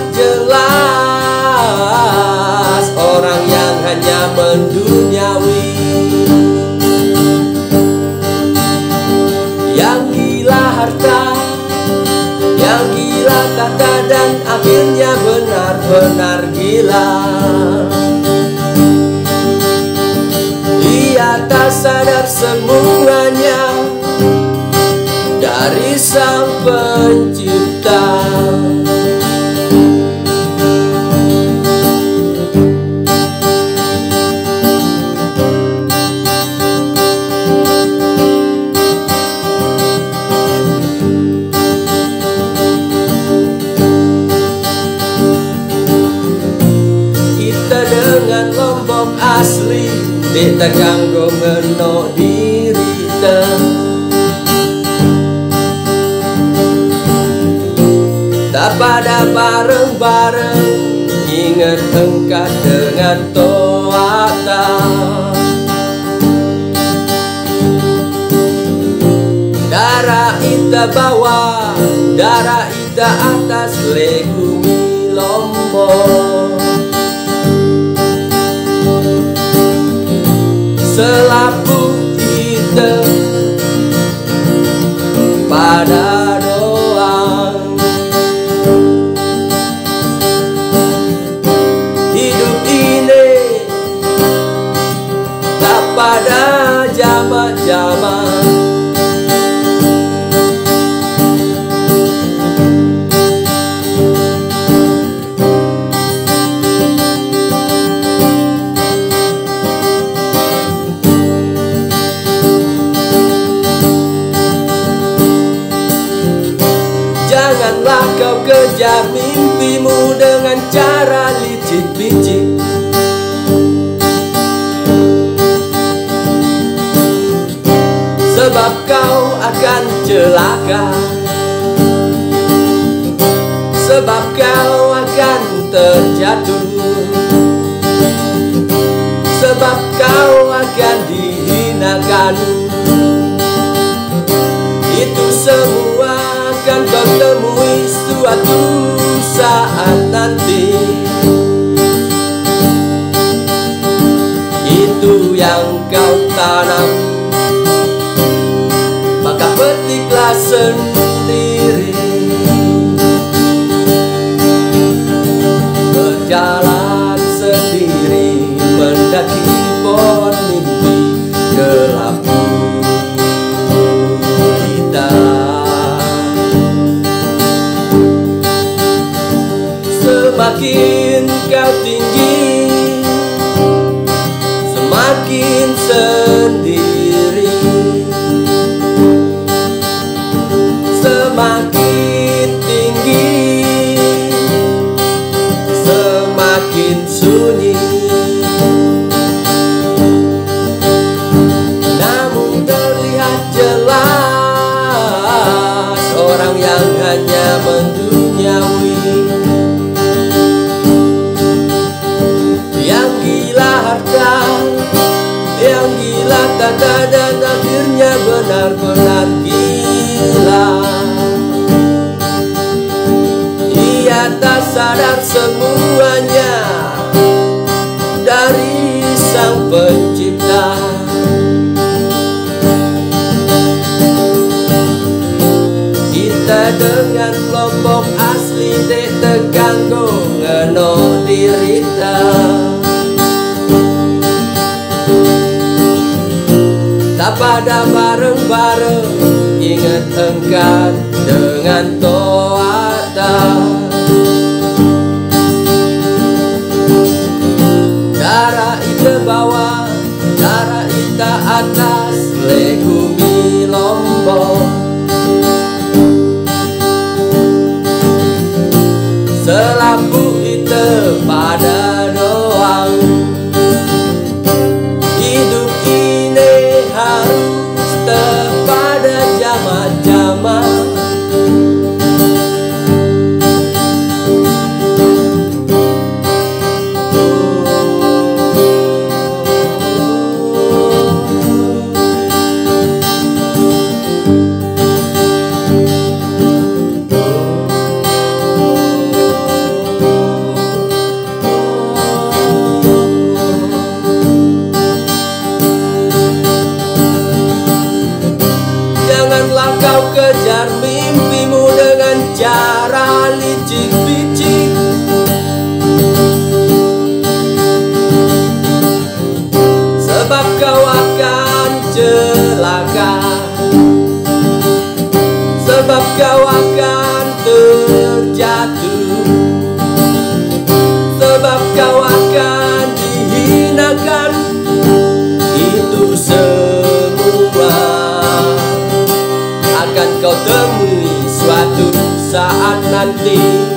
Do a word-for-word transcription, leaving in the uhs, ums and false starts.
jelas orang yang hanya menduniawi, yang gila harta, yang gila kata, dan akhirnya benar-benar gila. Ia tak sadar semuanya dari Sang Pencipta. Kita dengan Lombok asli kita kanggo ngeno diri te. Tak pada bareng-bareng ingat engkau dengan toata. Darah ita bawah, darah ita atas, legumi Lombok. Selapu kita pada doang, hidup ini tak pada jamak-jamak. Janganlah kau kejar mimpimu dengan cara licik-licik. Sebab kau akan celaka, sebab kau akan terjatuh, sebab kau akan dihinakan. Itu semua akan kau temui suatu saat nanti. Itu yang kau tanam, maka petiklah sendiri. Berjalan sendiri mendaki pohon mimpi gelap. Semakin kau tinggi, semakin sendiri. Semakin tinggi, semakin sunyi. Namun terlihat jelas orang yang hanya menduniawi, yang gila tanda, dan akhirnya benar-benar gila. Ia tak sadar semuanya dari Sang Pencipta. Kita dengan Lombok asli dek teganggo ngeno dirita. Tak pada bareng-bareng ingat engkau dengan toata. Darah ita bawah, darah ita atas, legumi Lombok. Selapu ita pada doang, hidup ini harus kepada jamak-jamak. terjatuh, sebab kau akan dihinakan. Itu semua akan kau temui suatu saat nanti.